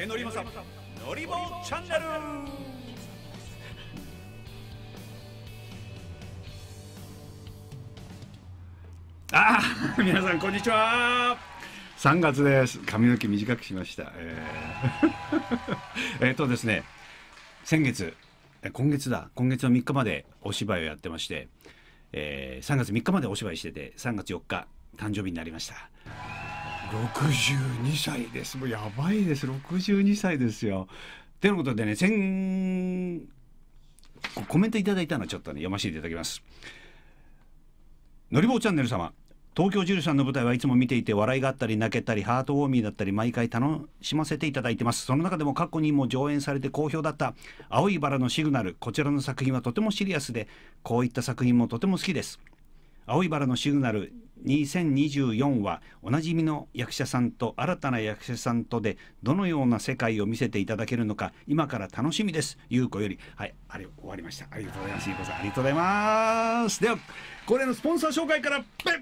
けのりまさのりぼチャンネル。皆さんこんにちは。3月です。髪の毛短くしました。ですね、今月の3日までお芝居をやってまして、3月3日までお芝居してて、3月4日誕生日になりました。62歳です。もうやばいです。62歳ですよ。ということでね、コメントいただいたのちょっとね読ませていただきます。のりぼうチャンネル様、東京ジルさんの舞台はいつも見ていて笑いがあったり泣けたりハートウォーミーだったり毎回楽しませていただいてます。その中でも過去にも上演されて好評だった青いバラのシグナル、こちらの作品はとてもシリアスで、こういった作品もとても好きです。青いバラのシグナル2024はおなじみの役者さんと新たな役者さんとでどのような世界を見せていただけるのか今から楽しみです。ゆうこより。はい、終わりました。ありがとうございます。ゆうこさんありがとうございます。では恒例のスポンサー紹介から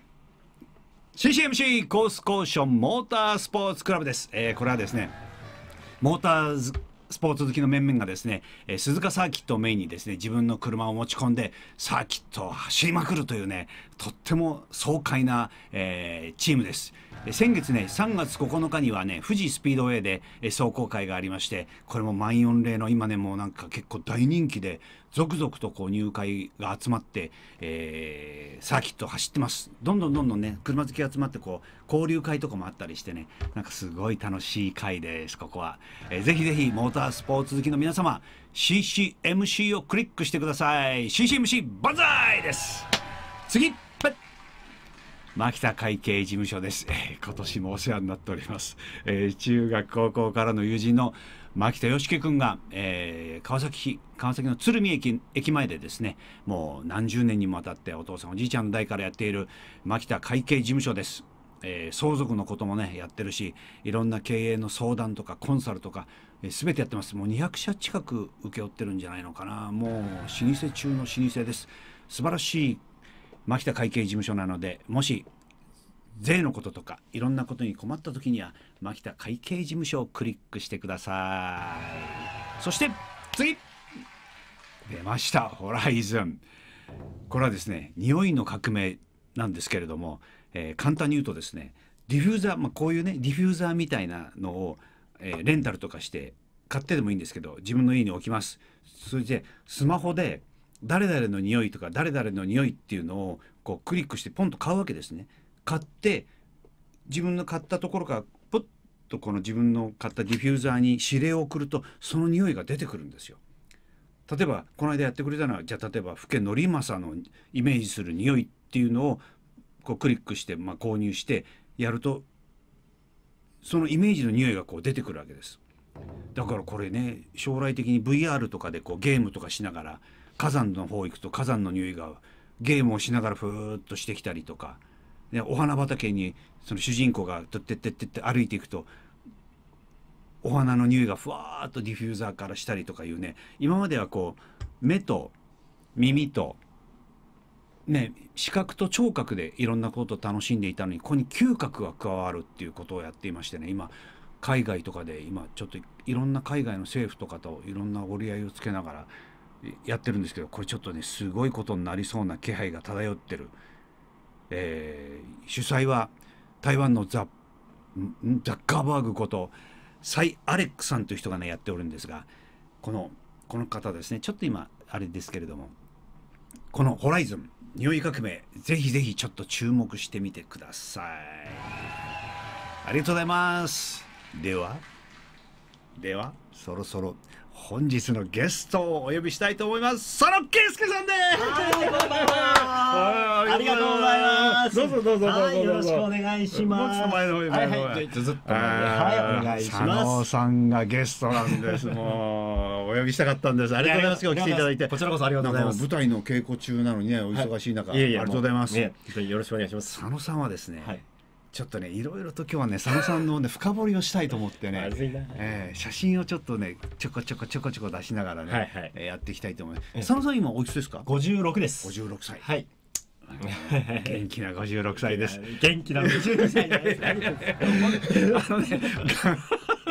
CCMC コースコーションモータースポーツクラブです。これはですね、モータースポーツ好きの面々がですね、鈴鹿サーキットをメインにですね、自分の車を持ち込んでサーキットを走りまくるというね、とっても爽快な、チームです。先月ね、3月9日にはね、富士スピードウェイで壮行会がありまして、これも満員御礼の今ね、もうなんか結構大人気で続々とこう入会が集まって、サーキットを走ってます。どんどんね、車好きが集まってこう交流会とかもあったりしてね、なんかすごい楽しい会です。ここは、ぜひぜひモータースポーツ好きの皆様 CCMC をクリックしてください。 CCMC 万歳です。次、牧田会計事務所です。今年もお世話になっております。中学高校からの友人の牧田義樹君が、川崎の鶴見駅前でですね、もう何十年にもわたってお父さんおじいちゃんの代からやっている牧田会計事務所です。相続のこともねやってるし、いろんな経営の相談とかコンサルとか、全てやってます。もう200社近く請け負ってるんじゃないのかな。もう老舗中の老舗です。素晴らしい牧田会計事務所なので、もし税のこととかいろんなことに困った時には牧田会計事務所をクリックしてください。そして次出ました、ホライズン。これはですね、匂いの革命なんですけれども、簡単に言うとですね、ディフューザー、こういうねディフューザーみたいなのを、レンタルとかして買ってでもいいんですけど、自分の家に置きます。それでスマホで誰々の匂いとか誰々の匂いっていうのをこうクリックしてポンと買うわけですね。買って自分の買ったところからポッとこの自分の買ったディフューザーに指令を送るとその匂いが出てくるんですよ。例えばこの間やってくれたのは、じゃあ例えば福家則政のイメージする匂いっていうのをこうクリックして、購入してやるとそのイメージの匂いがこう出てくるわけです。だからこれね、将来的に VR とかでこうゲームとかしながら火山の方行くと火山の匂いがゲームをしながらふーっとしてきたりとか、ね、お花畑にその主人公がとってってってって歩いていくとお花の匂いがふわーっとディフューザーからしたりとかいうね、今まではこう目と耳とね、視覚と聴覚でいろんなことを楽しんでいたのに、ここに嗅覚が加わるっていうことをやっていましてね、今海外とかで今ちょっといろんな海外の政府とかといろんな折り合いをつけながらやってるんですけど、これちょっとねすごいことになりそうな気配が漂ってる。主催は台湾のザッカーバーグことサイ・アレックさんという人がねやっておるんですが、この方ですね、ちょっと今あれですけれども、このホライズン匂い革命、ぜひぜひちょっと注目してみてください。ありがとうございます。ではそろそろ本日のゲストをお呼びしたいと思います。佐野圭介さんです。 ありがとうございます。 どうぞどうぞどうぞ、 よろしくお願いします。 もうちょっと前の方にはいずっとはいお願いします。 佐野さんがゲストなんです。もうお呼びしたかったんです。ありがとうございます。今日来ていただいて。 こちらこそありがとうございます。 舞台の稽古中なのにね、お忙しい中、ありがとうございます。 よろしくお願いします。 佐野さんはですね、ちょっとねいろいろと今日はね佐野さんのね深掘りをしたいと思ってね写真をちょっとねちょこちょこ出しながらね、やっていきたいと思います。佐野さん今おいくつですか ？56です。 56歳。 はい。 元気な56歳です。 元気な56歳です。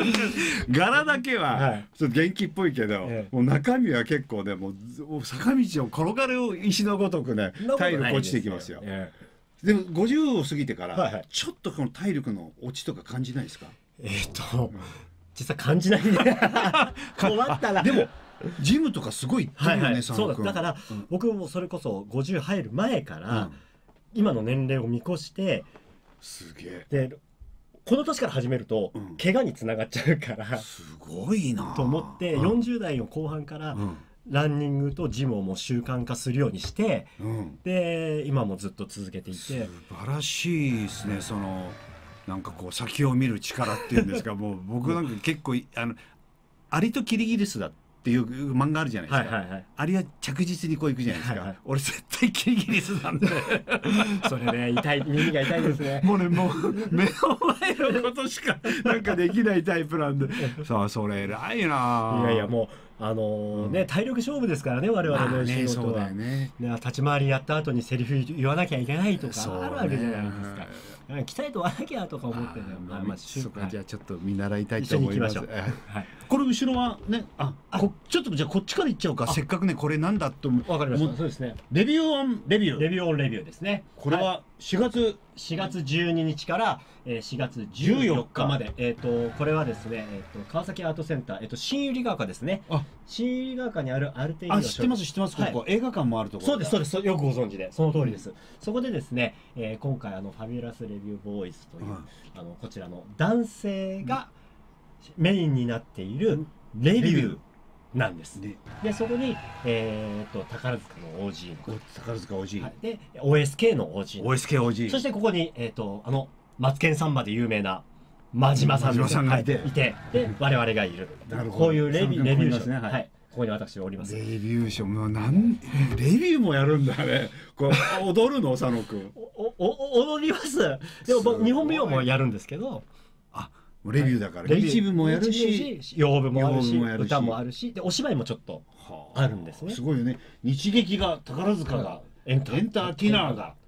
柄だけははいちょっと元気っぽいけど、 ええもう中身は結構ねもう坂道を転がる石のごとくね体力落ちてきますよ。でも50を過ぎてから、 はいはい、 ちょっとこの体力の落ちとか感じないですか？ 実は感じないね。困ったな。 でもジムとかすごい行ってるよね、佐野君。 そうだから、僕もそれこそ50入る前から、今の年齢を見越してすげえでこの年から始めると、怪我につながっちゃうからすごいなと思って、40代の後半から、ランニングとジムをもう習慣化するようにして、で今もずっと続けていて。素晴らしいですね。そのなんかこう先を見る力っていうんですかもう僕なんか結構アリとキリギリスだっていう漫画あるじゃないですか。アリは着実にこういくじゃないですか。俺絶対キリギリスなんでそれね痛い、耳が痛いですね。 もうねもう目の前のことしかなんかできないタイプなんでさあそれ偉いな。 いやいやもうね体力勝負ですからね我々の仕事は。立ち回りやった後にセリフ言わなきゃいけないとかあるわけじゃないですか。鍛えとわなきゃとか思ってね。 じゃあちょっと見習いたいと思います。これ後ろはねちょっとじゃあこっちから行っちゃおうか。せっかくねこれなんだとわかりました。そうですね。 レビューオンレビューですね。 これは4月 12日から4月14日までこれはですね川崎アートセンター新百合ヶ丘ですね。新百合ヶ丘にあるアルテリオ。 知ってますここ映画館もあるところ。 そうですよくご存知でその通りです。そこでですね今回ファビュラスレビューボーイズというこちらの男性がメインになっているレビューなんです。でそこに宝塚の OG 宝塚 OG で OSK の OG そしてここにマツケンサンバで有名な真島さんがいてで我々がいる。こういうレビュー賞ね。ここに私おります。 レビュー賞もレビューもやるんだね。これ踊るの佐野くん。 踊ります。でも日本舞踊もやるんですけど。 レビューだから日舞もやるし洋舞もあるし歌もあるしでお芝居もちょっとあるんですね。 すごいよね。日劇が宝塚がエンターテイナーが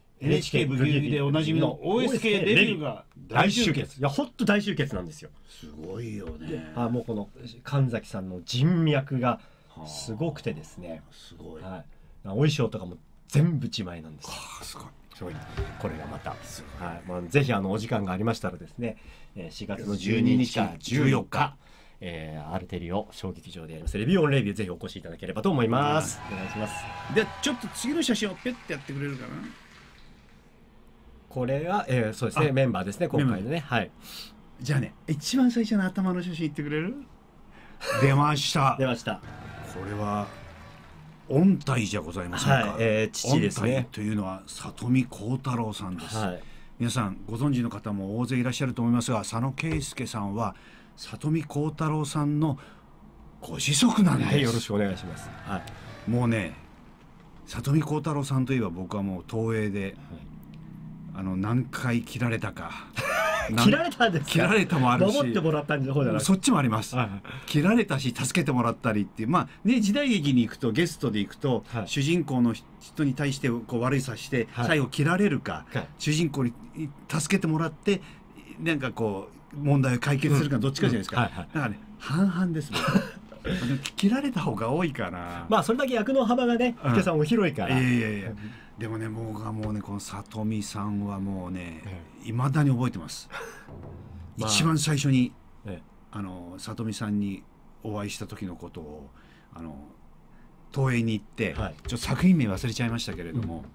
NHK ブギウギでおなじみの OSK レビューが大集結。 いや本当大集結なんですよ。 すごいよね。 もうこの神崎さんの人脈がすごくてですね。 すごい。 お衣装とかも全部自前なんです。 すごい。 これがまたぜひお時間がありましたらですね4月の12日から14日アルテリオ小劇場でやりますレビューオンレビューぜひお越しいただければと思います。お願いします。 でちょっと次の写真をペッてやってくれるかな。 これがそうですねメンバーですね今回のね。 じゃあね一番最初の頭の写真いってくれる？出ました出ました。 これは御大じゃございませんか。 父ですね。 というのは里見浩太郎さんです。皆さんご存知の方も大勢いらっしゃると思いますが佐野圭介さんは里見浩太郎さんのご子息なんです。 よろしくお願いします。 もうね里見浩太郎さんといえば僕はもう東映で、何回切られたか切られたんですか。 切られたもあるし守ってもらったんじゃない。 そっちもあります。切られたし助けてもらったりっていう時代劇に行くとゲストで行くと、主人公の人に対してこう悪いさして、最後切られるか、主人公に助けてもらってなんかこう問題を解決するかどっちかじゃないですか。だからね半々ですね。切られた方が多いかな。 それだけ役の幅がね福さんも広いから。 でもね僕はもうねこの里見さんはもうねいまだに覚えてます。一番最初に里見さんにお会いした時のことを東映に行ってちょっと作品名忘れちゃいましたけれども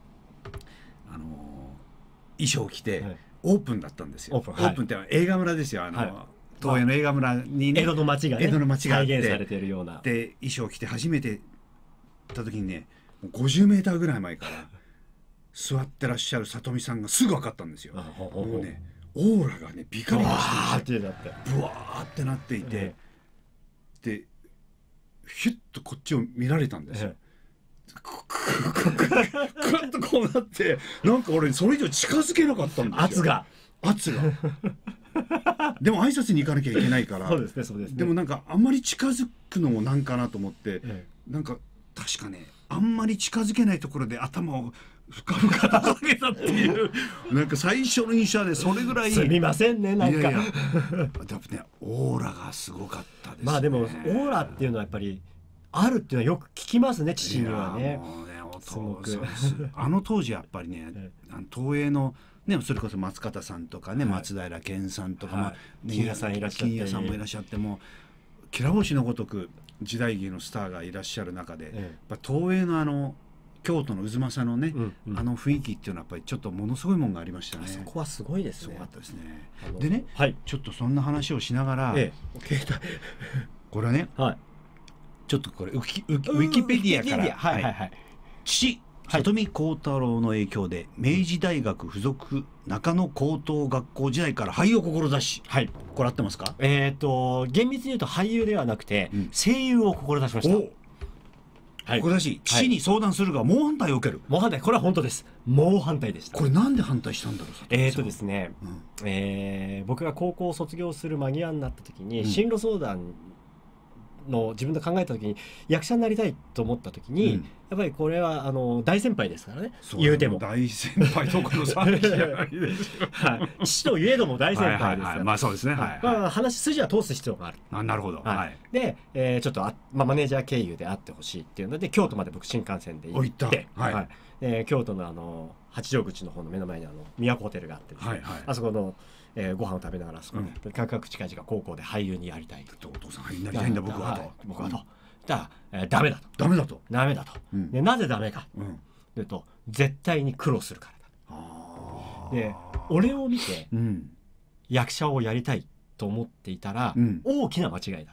衣装を着てオープンだったんですよ。オープンって映画村ですよ。東映の映画村にね江戸の街が再現されているようなで衣装を着て初めて行った時にね50メーターぐらい前から座ってらっしゃる里見さんがすぐ分かったんですよ。もうねオーラがねビカビカしてブワーってなっていてでヒュッとこっちを見られたんですよ。クッとこうなってなんか俺それ以上近づけなかったんですよ。圧がでも挨拶に行かなきゃいけないからでもなんかあんまり近づくのもなんかなと思ってなんか確かねあんまり近づけないところで頭を深々と下げたっていうなんか最初の印象はねそれぐらいすみませんねなんか。 いやいややっぱねオーラがすごかったですね。 まあでもオーラっていうのはやっぱりあるっていうのはよく聞きますね父にはね。 いやもうねお父さんあの当時やっぱりね東映のね、それこそ松方さんとかね、はい、松平健さんとか、はい、 金谷さんいらっしゃって、 金谷さんもいらっしゃってもきら星のごとく時代劇のスターがいらっしゃる中で、やっぱ東映の京都の渦政のね、あの雰囲気っていうのはやっぱりちょっとものすごいもんがありましたね。 そこはすごいですね。 すごかったですね。でね、はい、ちょっとそんな話をしながら、これはね、はい、ちょっとこれウィキペディアから、父里見幸太郎の影響で明治大学附属中野高等学校時代から俳優を志し、はい、これ合ってますか？ 厳密に言うと俳優ではなくて、声優を志しました。 はい、父に相談するが猛反対を受ける。 猛反対、これは本当です。猛反対でした。 これなんで反対したんだろう。 ですね、僕が高校を卒業する間際になった時に、進路相談の自分で考えた時に役者になりたいと思った時に、やっぱりこれは大先輩ですからね。言うても大先輩とこの3期じゃないですよ。 父といえども大先輩ですから。 まあそうですね。 話筋は通す必要がある。 なるほど。 で、ちょっとマネージャー経由で会ってほしいっていうので京都まで僕新幹線で行って、京都の八丈口の方の目の前に都ホテルがあってですね、あそこのご飯を食べながらそこで価格近い時間高校で俳優にやりたいと。お父さん俳優になりたいんだ僕はと。 僕はと。だからダメだと。 ダメだと。 ダメだと。でなぜダメかというと絶対に苦労するからだ。で俺を見て役者をやりたいと思っていたら大きな間違いだ。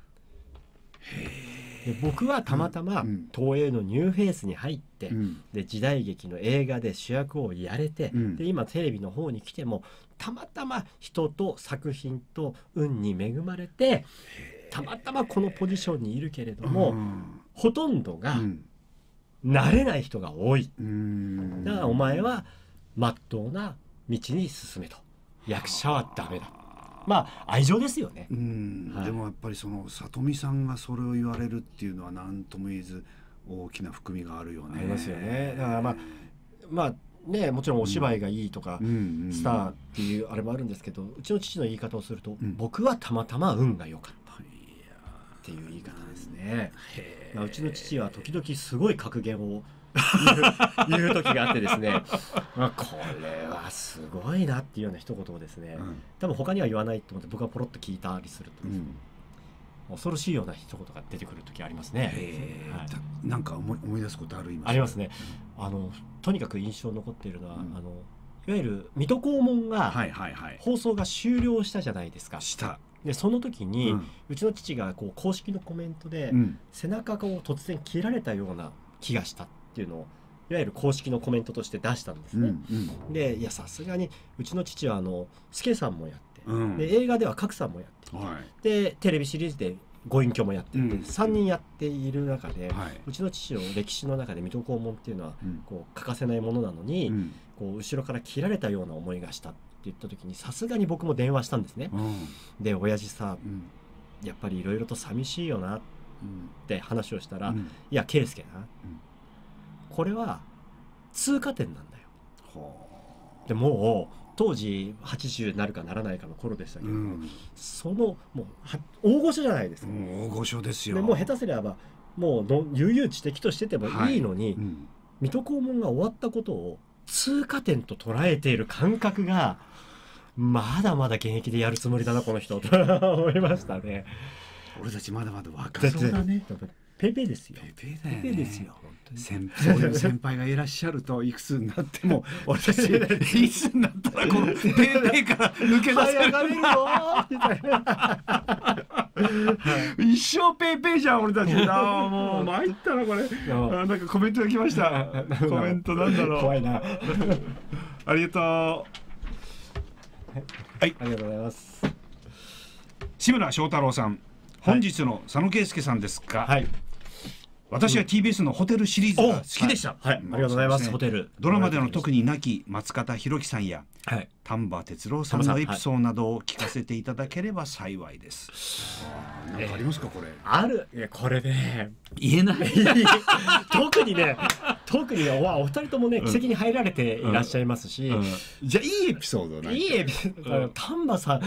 で僕はたまたま東映のニューフェイスに入って、で時代劇の映画で主役をやれて、で今テレビの方に来てもたまたま人と作品と運に恵まれてたまたまこのポジションにいるけれども、ほとんどが慣れない人が多い。だからお前はまっとうな道に進めと。役者はダメだ。まあ愛情ですよね。 でもやっぱりその里見さんがそれを言われるっていうのは何とも言えず大きな含みがあるよね。 ありますよね。だからまあね、もちろんお芝居がいいとか、スターっていうあれもあるんですけど、うちの父の言い方をすると、僕はたまたま運が良かったっていう言い方ですね。うちの父は時々すごい格言を言う時があってですねこれはすごいなっていうような一言をですね、多分他には言わないと思って僕がポロッと聞いたりするとですね、恐ろしいような一言が出てくる時ありますね。 なんか思い出すことある？ ありますね。とにかく印象に残っているのは、いわゆる水戸黄門が放送が終了したじゃないですか。でその時に、うちの父がこう公式のコメントで、背中を突然切られたような気がしたっていうのをいわゆる公式のコメントとして出したんですね。でいやさすがにうちの父は助さんもやって、で映画では賀来さんもやって、でテレビシリーズでご隠居もやってて、3人やっている中で、うちの父の歴史の中で水戸黄門っていうのはこう欠かせないものなのに、こう後ろから切られたような思いがしたって言った時にさすがに僕も電話したんですね。で親父さ、やっぱりいろいろと寂しいよなって話をしたら、いや圭介な、これは通過点なんだよ。でもう当時80になるかならないかの頃でしたけど、そのもう大御所じゃないですか。 大御所ですよ。 でもう下手すればもう悠々自適としててもいいのに、水戸黄門が終わったことを通過点と捉えている感覚がまだまだ現役でやるつもりだなこの人と思いましたね。 俺たちまだまだ若そうだね。 ペーペーですよ。 ペーペーですよ。そういう先輩がいらっしゃるといくつになっても俺たちいつになったらこのペーペーから抜け出せる一生ペーペーじゃん俺たち。もう参ったなこれ。なんかコメントが来ました。コメントなんだろう。 怖いな。 ありがとう。はい、 ありがとうございます。 志村翔太郎さん、本日の佐野圭介さんですか？はい。私は TBS のホテルシリーズが好きでした。 はい、ありがとうございます。ホテルドラマでの特に亡き松方弘樹さんや丹波哲郎さんのエピソードなどを聞かせていただければ幸いです。何かありますかこれ？ ある。いやこれね言えない。 特にお二人ともね、奇跡に入られていらっしゃいますし、 じゃあいいエピソードなんかいいエピソード、丹波さん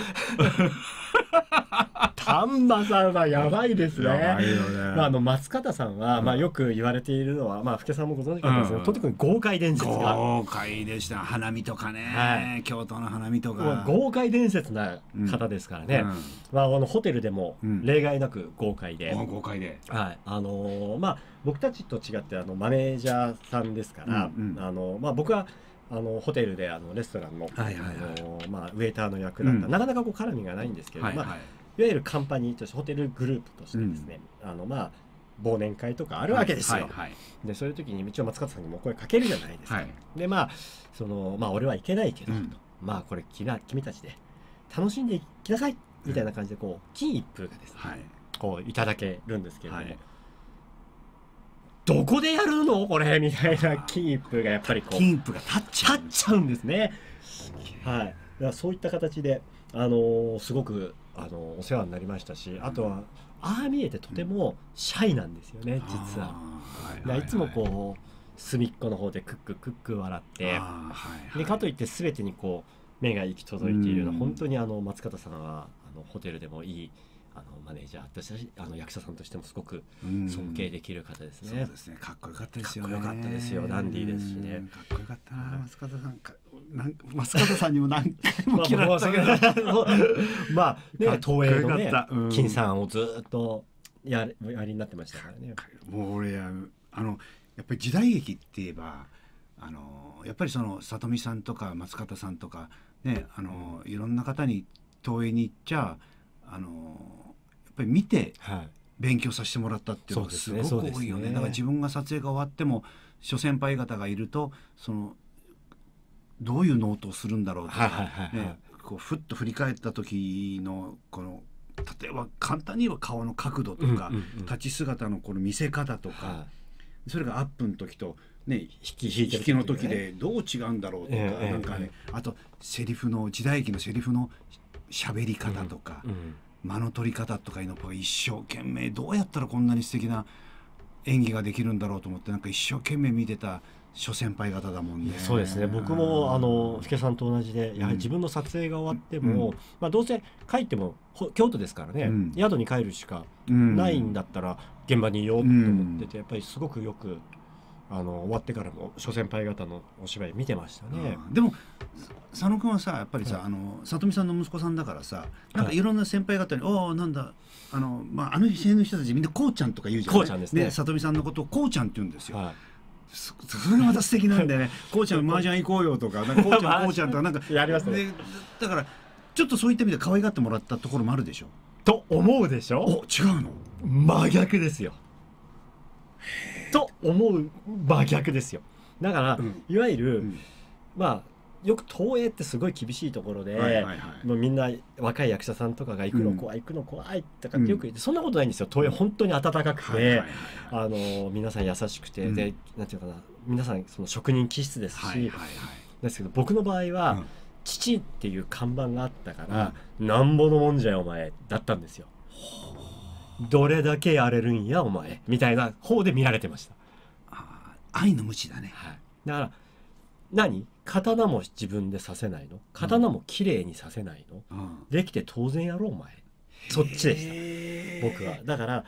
丹波さんはやばいですね。 やばいよね。 まあ、松方さんは、まあ、よく言われているのは、まあ、福家さんもご存知かもしれないですけど、とにかく豪快伝説が豪快でした。花見とかね、 はい、 京都の花見ともうか豪快伝説な方ですからね、まあ、ホテルでも例外なく豪快で、 豪快で、 はい、まあ、僕たちと違ってマネージャーさんですから、まあ、僕はホテルでレストランの、まあ、ウェイターの役だった、なかなかこう絡みがないんですけど、まあ、いわゆるカンパニーとしてホテルグループとしてですね、まあ、忘年会とかあるわけですよ。でそういう時に一応松方さんにも声かけるじゃないですか。でまあまあ俺はいけないけど、まあこれ君たちで楽しんでいきなさいみたいな感じでこう金一封がですね、こういただけるんですけれども、どこでやるのこれみたいな金一封がやっぱりこう金一封が立っちゃうんですね。はい。だからそういった形ですごくお世話になりましたし、あとはああ見えてとてもシャイなんですよね、実は。いつもこう隅っこの方でクッククック笑って、でかといって全てにこう目が行き届いているような、本当に松方さんはホテルでもいいマネージャーとして役者さんとしてもすごく尊敬できる方ですね。 そうですね。かっこよかったですよね。 かっこよかったですよ。ダンディーですしね。 かっこよかったな、松方さん。松方さんにも何回も嫌われたけど、 まあね、東映のね金さんをずっとやりになってましたからね。 もう俺やっぱり時代劇って言えばやっぱり里見さんとか松方さんとかね、いろんな方に東映に行っちゃやっぱり見て勉強させてもらったっていうのがすごく多いよね。だから自分が撮影が終わっても諸先輩方がいるとどういうノートをするんだろうとか、こうふっと振り返った時の例えば簡単に言えば顔の角度とか、立ち姿のこの見せ方とか、それがアップの時とね引きの時でどう違うんだろうとか、なんかね、あと時代劇のセリフの喋り方とか、間の取り方とかいうのを一生懸命どうやったらこんなに素敵な演技ができるんだろうと思って、なんか一生懸命見てた諸先輩方だもんね。 そうですね。僕も福家さんと同じで、やはり自分の撮影が終わっても、まあどうせ帰っても京都ですからね、宿に帰るしかないんだったら現場にいようと思ってて、やっぱりすごくよく終わってからも諸先輩方のお芝居見てましたね。 でも佐野君はさ、やっぱりさ、里見さんの息子さんだからさ、なんかいろんな先輩方に「おお、なんだまあ辺の人たちみんなこうちゃんとか言うじゃん。 こうちゃんですね。 里見さんのことをこうちゃんって言うんですよ。それがまた素敵なんでね、こうちゃん麻雀行こうよとか、こうちゃんとかなんかやりますね。 だからちょっとそういった意味で可愛がってもらったところもあるでしょ。 と思うでしょ。 お、違うの？ 真逆ですよ。と思う真逆ですよ。だから、いわゆる、まあよく東映ってすごい厳しいところで、もうみんな若い役者さんとかが行くの怖い、行くの怖いとかってよく言って、そんなことないんですよ。東映本当に温かくて、皆さん優しくて、でなんていうかな、皆さん職人気質ですし、ですけど僕の場合は、父っていう看板があったから、なんぼのもんじゃよお前だったんですよ。どれだけやれるんやお前みたいな方で見られてました。 愛の無知だね。 だから刀も自分で刺せないの？刀も綺麗に刺せないの？できて当然やろうお前。そっちでした僕は。だから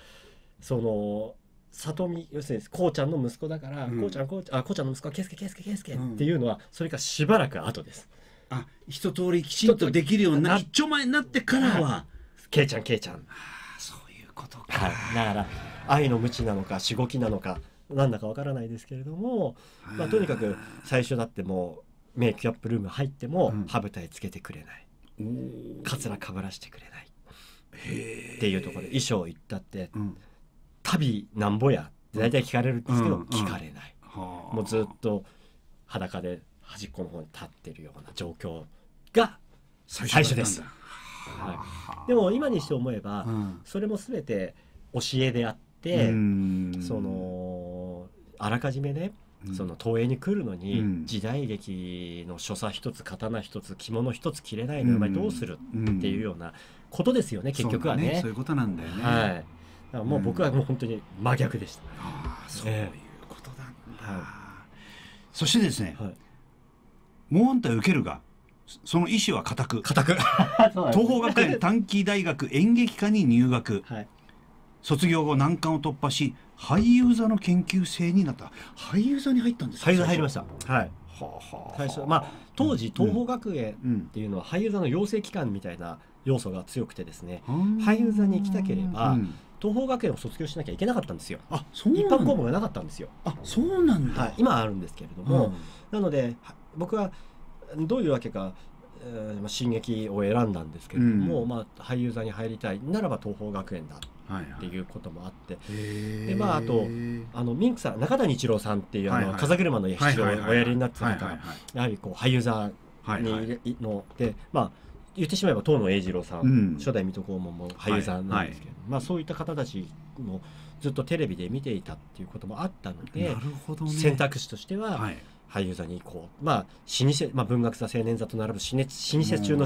里見、要するにこうちゃんの息子だから、こうちゃんの息子は圭介っていうのはそれからしばらく後です。 一通りきちんとできるように一丁前になってからは圭ちゃん。 そういうことか。 だから愛の無知なのかしごきなのかなんだかわからないですけれども、とにかく最初だってもうメイクアップルーム入っても歯舞台つけてくれない、カツラかぶらしてくれないっていうところで、衣装行ったって「旅なんぼや」って大体聞かれるんですけど、聞かれない。もうずっと裸で端っこの方に立ってるような状況が最初です。でも今にして思えば、それも全て教えであって、あらかじめね、東映に来るのに、時代劇の所作一つ刀一つ着物一つ着れないのお前どうするっていうようなことですよね、結局はね。 そういうことなんだよね。 だからもう僕はもう本当に真逆でした。 そういうことなんだ。 そしてですね、 はい、 猛反対を受けるがその意思は固くそうなんです東邦学園短期大学演劇科に入学、 はい、 卒業後難関を突破し俳優座の研究生になった。俳優座に入ったんですか？ 俳優座入りました。はい。 はあはあ、 最初、まあ当時東邦学園っていうのは俳優座の養成機関みたいな要素が強くてですね、俳優座に行きたければ、東邦学園を卒業しなきゃいけなかったんですよ。 あ、そうなん一般公募がなかったんですよ。 あ、そうなんだ、 はい、今はあるんですけれども、なので僕はどういうわけか、進撃を選んだんですけれども、まあ、俳優座に入りたいならば東邦学園だっていうこともあって、でまああとミンクさん、中谷一郎さんっていう風車の七郎をおやりになってた方がやはりこう俳優座にので、まあ言ってしまえば東野栄二郎さん、初代水戸黄門も俳優さんなんですけど、まあそういった方たちもずっとテレビで見ていたっていうこともあったので、選択肢としては俳優座に行こう、まあ老舗、まあ、文学座青年座と並ぶ老舗中の老舗です。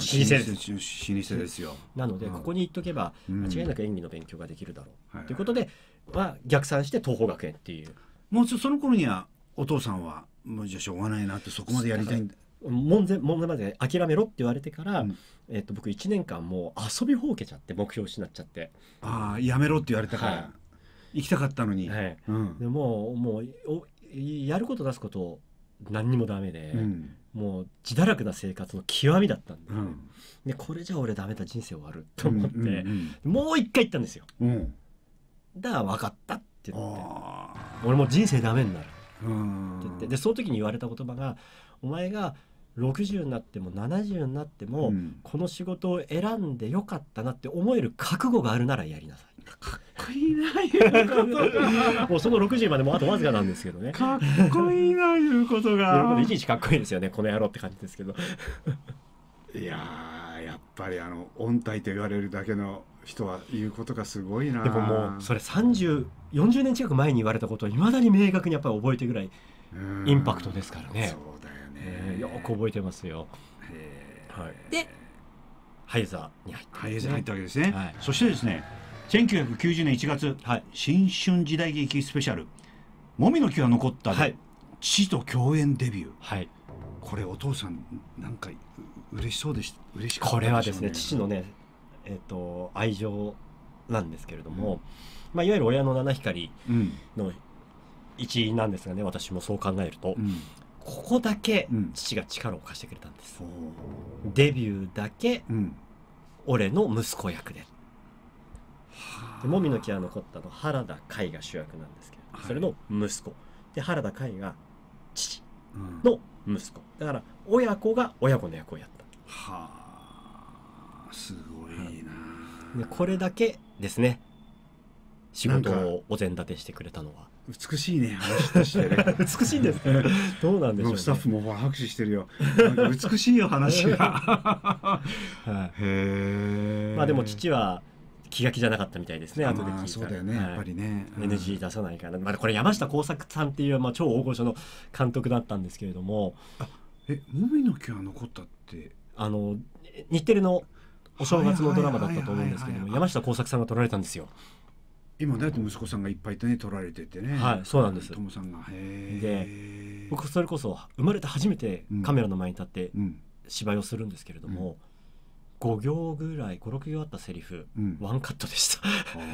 老舗ですよ。 なのでここに行っとけば間違いなく演技の勉強ができるだろうということで、まあ逆算して東邦学園っていう。 もうその頃にはお父さんはもうじゃあしょうがないなって、そこまでやりたいんだ、 門前まで諦めろって言われてから、僕1年間もう遊びほうけちゃって、目標失っちゃって、 ああやめろって言われたから、行きたかったのに、 でもうやること出すこと何にもダメで、もう自堕落な生活の極みだったんで、でこれじゃ俺ダメだ、人生終わると思って、もう一回行ったんですよ。だから分かったって言って、俺もう人生ダメになるって言って、でその時に言われた言葉が、お前が60になっても70になっても、この仕事を選んでよかったなって思える覚悟があるならやりなさい。 かっこいいな言うことがもうその60までもあとわずかなんですけどね。 かっこいいな言うことがいちいちかっこいいですよね、この野郎って感じですけどいややっぱり音体と言われるだけの人は言うことがすごいな。 でももうそれ40年近く前に言われたことをいまだに明確にやっぱり覚えてぐらいインパクトですからね。 そうだよね、 よく覚えてますよ。で俳優座に入った、 俳優座に入ったわけですね。そしてですね、1990年1月、新春時代劇スペシャル「もみの木が残った」で父と共演デビュー。これお父さんなんか嬉しそうでした。嬉しかったでしょうね。 これはですね、父のね、愛情なんですけれども、まあ、いわゆる親の七光の一員なんですがね、私もそう考えると、ここだけ父が力を貸してくれたんです。デビューだけ俺の息子役で。もみの木が残ったの原田海が主役なんですけど、それの息子で、原田海が父の息子だから、親子が親子の役をやった。 はあ、すごいな。 でこれだけですね、仕事をお膳立てしてくれたのは。 美しいね、話としてね美しいんですねどうなんでしょうね。 スタッフも拍手してるよ美しいよ話がへえ。 まあでも父は気が気じゃなかったみたいですね、後で聞いたら。 そうだよね、やっぱりね、 NG 出さないから、まあ、これ山下耕作さんっていう、まあ、超大御所の監督だったんですけれども、 もみの木が残ったって日テレのお正月のドラマだったと思うんですけども、山下耕作さんが撮られたんですよ。 今だって息子さんがいっぱいいてね、撮られててね。 そうなんです。 トムさんが。 で僕それこそ生まれて初めてカメラの前に立って芝居をするんですけれども、5行ぐらい56行あったセリフ、ワンカットでした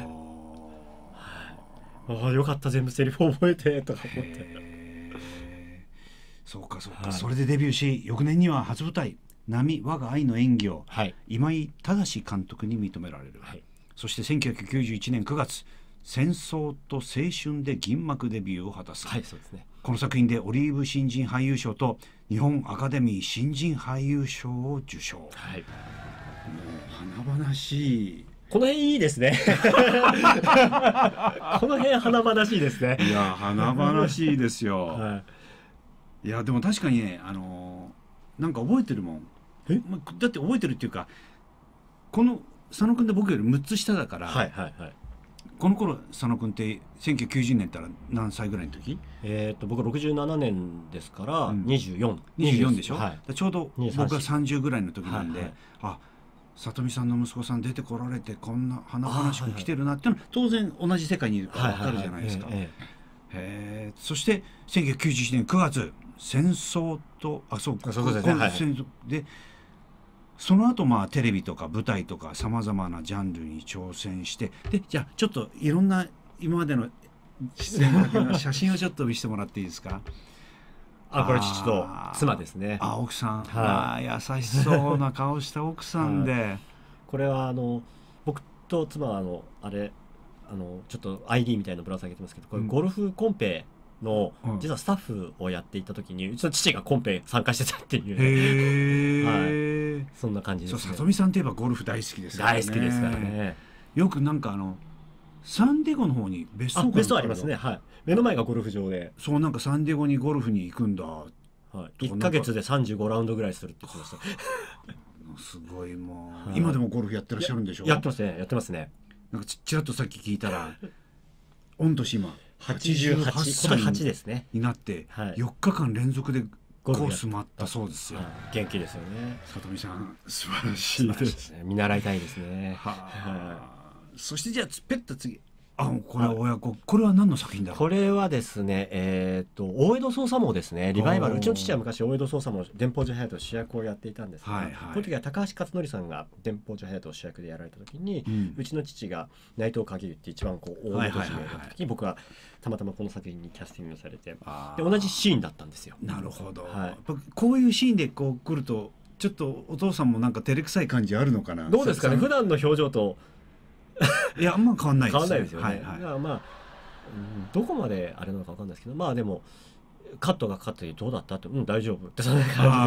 よかった、全部セリフ覚えてとか思ってそうかそうか、それでデビューし、翌年には初舞台「波我が愛の演技」を今井正監督に認められる。そして1991年9月、戦争と青春で銀幕デビューを果たす。 そうですね。 この作品でオリーブ新人俳優賞と日本アカデミー新人俳優賞を受賞。もう華々しい。 この辺いいですねこの辺華々しいですね。 いや華々しいですよ、いやでも確かにね、なんか覚えてるもん。だって覚えてるっていうか、この佐野君って僕より6つ下だから、この頃佐野君って1990年ったら何歳ぐらいの時？ 僕67年ですから 24でしょ、ちょうど僕が30ぐらいの時なんで、里見さんの息子さん出てこられてこんな華々しく来てるなっていうのは当然同じ世界にいるから分かるじゃないですか。そして1991年9月、 戦争とそうそうですね、はい、 戦争でその後まあテレビとか舞台とかさまざまなジャンルに挑戦して、でじゃあちょっといろんな今までの出演先の写真をちょっと見せてもらっていいですか。 これ父と妻ですね。 奥さん、 はい、 優しそうな顔した奥さんで、はい、 これは僕と妻はあれちょっと ID みたいなブラウス上げてますけど、これゴルフコンペの、実はスタッフをやっていた時にうちの父がコンペ参加してたっていう、はい、そんな感じですね。 里見さんといえばゴルフ大好きですからね。 大好きですからね。 よくなんかサンディエゴの方に別荘ありますね。はい、目の前がゴルフ場で、 そうなんかサンディエゴにゴルフに行くんだ、 はい、1ヶ月で35ラウンドぐらいするって言ってました。 すごいもう、今でもゴルフやってらっしゃるんでしょ。 やってますね。 なんかちらっとさっき聞いたら御年今 88歳ですねになって、4日間連続でコース回ったそうですよ。 元気ですよね。 里見さん素晴らしいですね。見習いたいですね。 そしてじゃあペッと次、これは親子、これは何の作品だろう。 これはですね、大江戸捜査網ですね。リバイバル。うちの父は昔大江戸捜査網電報所隼人の主役をやっていたんですが、この時は高橋克典さんが電報所隼人を主役でやられた時に、うちの父が内藤景って一番大江戸締めだった時に、僕はたまたまこの作品にキャスティングされて、で同じシーンだったんですよ。 なるほど。こういうシーンでこう来るとちょっとお父さんもなんか照れくさい感じあるのかな。 どうですかね。普段の表情といや、あんま変わんないです。 変わんないですよね。だからまあ、どこまであれなのか分かんないですけど、まあでもカットがかかってどうだったって、大丈夫ってそんな感じでしたね。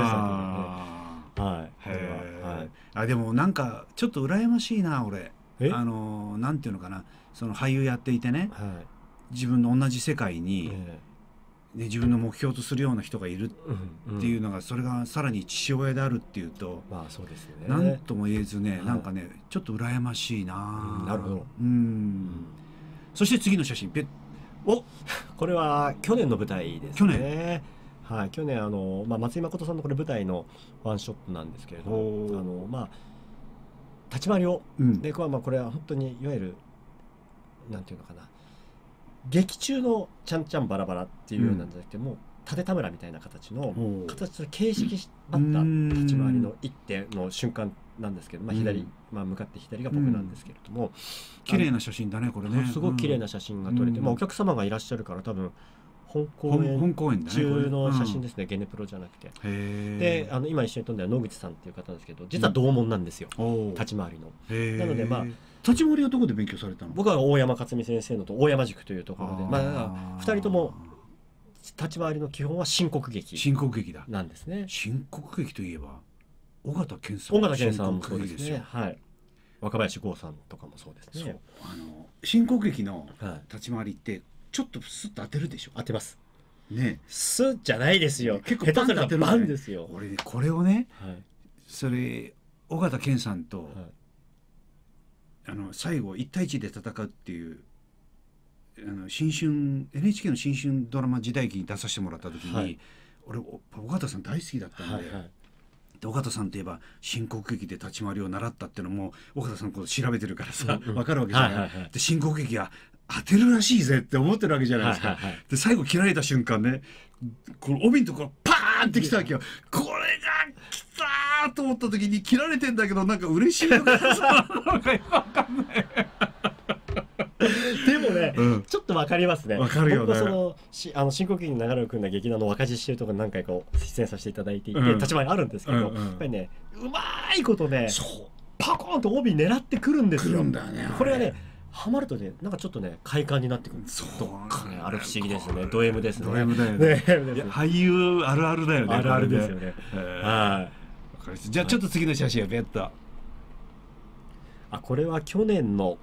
はい。でもなんかちょっと羨ましいな俺。なんていうのかな、その俳優やっていてね、自分の同じ世界に。自分の目標とするような人がいるっていうのが、それがさらに父親であるっていうと、 まあそうですよね。 何とも言えずね、なんかねちょっと羨ましいな。 なるほど。 そして次の写真これは去年の舞台ですね。はい、去年松井誠さんのこれ舞台のワンショットなんですけれども、立ち回りを、でこれは本当にいわゆるなんていうのかな、劇中のちゃんちゃんバラバラっていうようなんじゃなくて、もう縦田村みたいな形の形を形式ばった立ち回りの一手の瞬間なんですけど、左、向かって左が僕なんですけれども、 綺麗な写真だねこれね。 すごく綺麗な写真が撮れて、お客様がいらっしゃるから多分本公演中の写真ですね。ゲネプロじゃなくて。で今一緒に撮んだ野口さんっていう方ですけど、実は同門なんですよ、立ち回りの。なので立ち回りはどこで勉強されたの？ 僕は大山克美先生のと大山塾というところで、2人とも立ち回りの基本は新国劇だなんですね。 新国劇といえば尾形健さんもそうですね。はい。若林剛さんとかもそうですね。 新国劇の立ち回りってちょっとスッと当てるでしょ。 当てますね。 スッじゃないですよ。 結構下手するとバンですよ。 俺これをね、それ尾形健さんと最後1対1で戦うっていう新春 NHK の新春ドラマ時代劇に出させてもらった時に、俺尾形さん大好きだったんで、尾形さんといえば新国劇で立ち回りを習ったっていうのも尾形さんのこと調べてるからさ、分かるわけじゃない。で新国劇は当てるらしいぜって思ってるわけじゃないですか。で最後切られた瞬間ね、この帯のところパーンってきたわけよ。これが来たーと思った時に切られてんだけど、なんか嬉しいのかさ、なんかよく分かんない。 でもね、ちょっと分かりますね。 分かるよね。 僕新国劇に流れを組んだ劇団の若獅子してるところ何回か出演させていただいていて、立ち回りあるんですけど、やっぱりね、うまいことね、パコーンと帯狙ってくるんですよ。これはね、ハマるとね、なんかちょっとね快感になってくるんですよ。どっかね、あれ不思議ですね。ド M ですね。 ド M だよね。俳優あるあるだよね。 あるあるですよね。 はい。じゃあちょっと次の写真をベッと。 これは去年の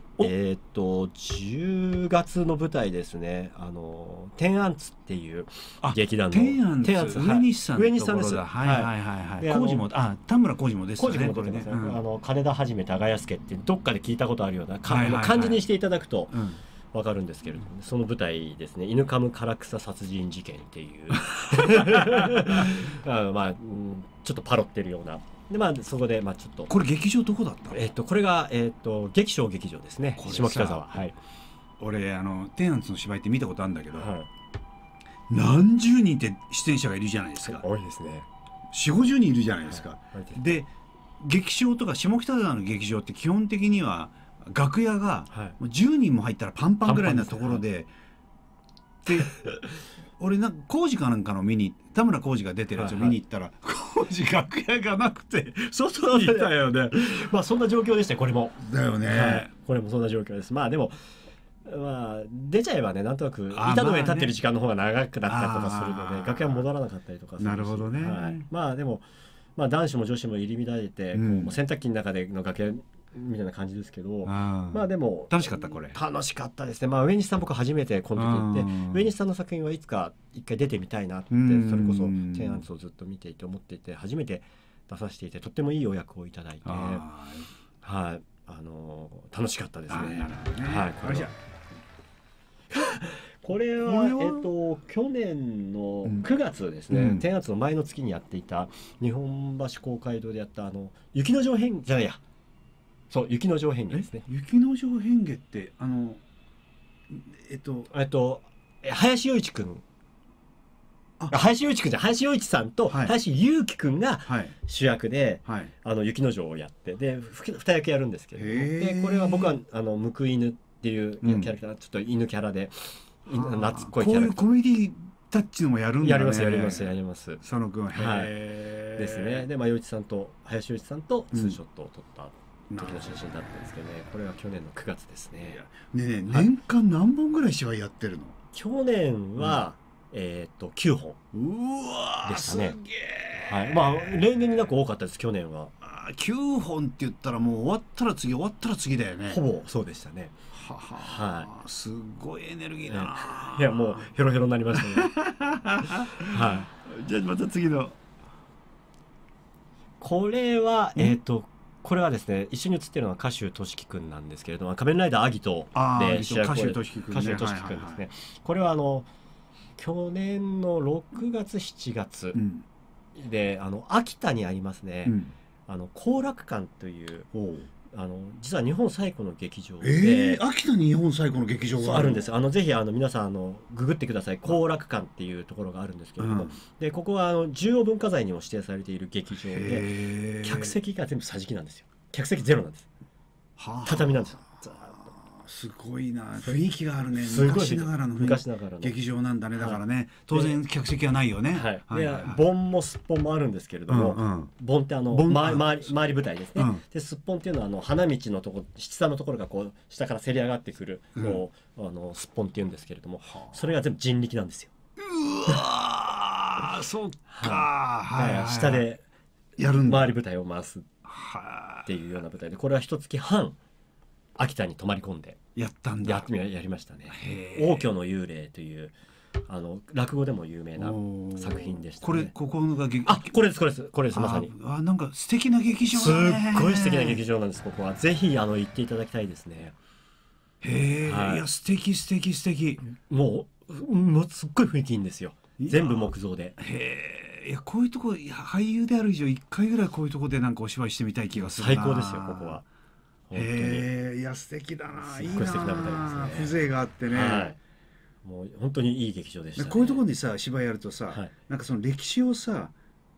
10月の舞台ですね。天安津っていう劇団の天安津、上西さんです。 浩二も田村浩二もですね。これね。 金田はじめ耕介ってどっかで聞いたことあるような漢字にしていただくとわかるんですけれども、その舞台ですね。犬神唐草殺人事件っていうちょっとパロってるような。でそこでちょっとこれ劇場どこだったの？ これが劇場ですね。下北沢。 俺天安津の芝居って見たことあるんだけど、 何十人って出演者がいるじゃないですか。 多いですね。 4、50人いるじゃないですか。 はい、 で劇場とか下北沢の劇場って基本的には楽屋がもう10人も入ったらパンパンぐらいなところで、で俺なんか工事かなんかの見に田村浩二が出てるやつを見に行ったら、浩二楽屋がなくて外にいたよね。 まあそんな状況でしたよこれも。 だよね、 はい、これもそんな状況です。まあでもまあ出ちゃえばねなんとなく板の上に立ってる時間の方が長くなったりとかするので、楽屋戻らなかったりとかするし。 なるほどね、 はい、まあでもまあ男子も女子も入り乱れて、こう洗濯機の中での楽屋みたいな感じですけど、まあでも楽しかった。これ楽しかったですね。まあ上西さん僕初めてこの時行って上西さんの作品はいつか一回出てみたいなって、それこそ「テンアンツ」をずっと見ていて思っていて、初めて出させていてとってもいいお役をいただいて、はい、楽しかったですね。はい、これは去年の9月ですね、天圧の前の月にやっていた日本橋公会堂でやった雪の上変じゃないや、そう雪の上変化ですね。 雪の上変化って林洋一君、林洋一君じゃ林洋一さんと林裕樹君が主役で雪の上をやって、で二役やるんですけど、でこれは僕は報い犬っていうキャラクター、ちょっと犬キャラで懐っこいキャラクター、こういうコメディタッチのもやるんだね。 やります佐野君。 はいですね。で洋一さんと林洋一さんとツーショットを撮った時の写真だったんですけどね、これは去年の9月ですね。 ねえ年間何本ぐらい芝居やってるの？ 去年は9本でしたね。はい、まあ例年になく多かったです。去年は 9本って言ったらもう終わったら次終わったら次だよね。 ほぼそうでしたね。 はい、すごいエネルギーだな。 いやもうヘロヘロになりましたね。はい。 じゃあまた次の。 これはこれはですね、一緒に写ってるのは歌手としきくんなんですけれども、仮面ライダーアギトで主役を、歌手としきくんですね。これは去年の6月7月で秋田にありますね、後楽館という実は日本最古の劇場で、 秋田に日本最古の劇場があるんです。ぜひ皆さんググってください。後楽館っていうところがあるんですけれども、でここは重要文化財にも指定されている劇場で、客席が全部桟敷なんですよ。客席ゼロなんです。畳なんです。 すごいな、雰囲気があるね。 昔ながらの劇場なんだね。だからね、当然客席はないよね。 盆もすっぽんもあるんですけれども、盆って周り舞台ですね。ですっぽんっていうのは花道のところ、七三のところがこう下からせり上がってくるのをすっぽんっていうんですけれども、それが全部人力なんですよ。 うわ、そうか。 下でやるんだ。 回り舞台を回すっていうような舞台で、これは1月半秋田に泊まり込んでやったんだ。 やりましたね。王居の幽霊という落語でも有名な作品でしたね。 ここがこれですまさに。 なんか素敵な劇場だね。 すっごい素敵な劇場なんです。ここはぜひ行っていただきたいですね。 いや素敵。 もうすっごい雰囲気いいんですよ。全部木造で。 いやこういうとこ俳優である以上1回ぐらいこういうとこでなんかお芝居してみたい気がするな。 最高ですよここは。 いや素敵だな。いいな。 素敵な舞台ですね。 風情があってね。 もう本当にいい劇場でしたね。 こういうところにさ芝居やるとさ、なんかその歴史をさ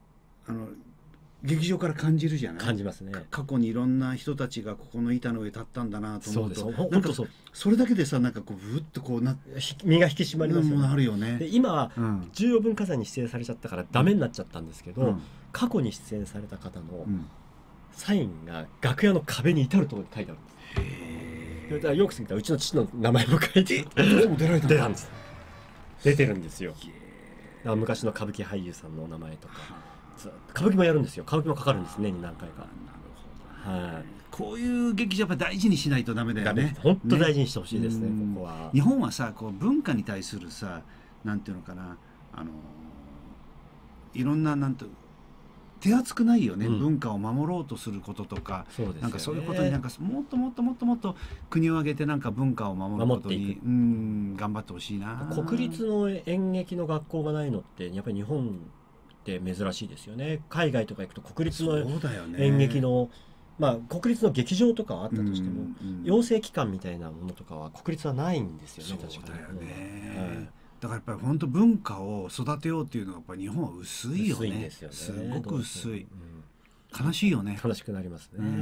劇場から感じるじゃない。 感じますね。 過去にいろんな人たちがここの板の上立ったんだなと思うと、 なんかそれだけでさなんかこうぶっとこう身が引き締まりますよね。 あるよね。 で今は重要文化財に指定されちゃったからダメになっちゃったんですけど、過去に出演された方のサインが楽屋の壁に至るところに書いてあるんです。だからよく過ぎたうちの父の名前も書いて出たんです。出てるんですよ。昔の歌舞伎俳優さんのお名前とか、歌舞伎もやるんですよ。歌舞伎もかかるんですね、年に何回か。 こういう劇場やっぱ大事にしないとダメだよね。 本当大事にしてほしいですね。ここは日本はさこう文化に対するさなんていうのかな、いろんななんて手厚くないよね、文化を守ろうとすることとか、なんかそういうことになんかもっと国を挙げてなんか文化を守ることに頑張ってほしいな。 国立の演劇の学校がないのってやっぱり日本って珍しいですよね。海外とか行くと国立の演劇の国立の劇場とかはあったとしても養成機関みたいなものとかは国立はないんですよね。確かにだからやっぱり本当文化を育てようっていうのはやっぱり日本は薄いよね。 薄いんですよね。 すごく薄い。 うん、 悲しいよね。 悲しくなりますね。 うん、